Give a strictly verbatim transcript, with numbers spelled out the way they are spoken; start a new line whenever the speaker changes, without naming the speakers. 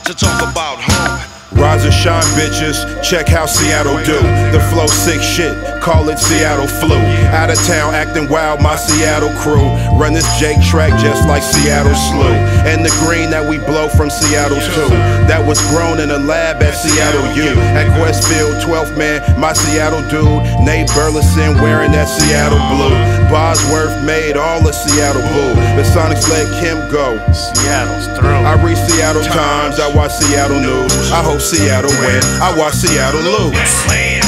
to talk about home.
Rise and shine, bitches, check how Seattle do. The flow sick shit, call it Seattle flu. Out of town acting wild, my Seattle crew. Run this Jake track just like Seattle slew. And the green that we blow from Seattle too. That was grown in a lab at Seattle U. At Westfield, twelfth man, my Seattle dude. Nate Burleson wearing that Seattle blue. Bosworth made all of Seattle blue. The Sonics let Kim go.
Seattle's through.
I read Seattle Times, I watch Seattle News. I hope Seattle win, I watch Seattle lose.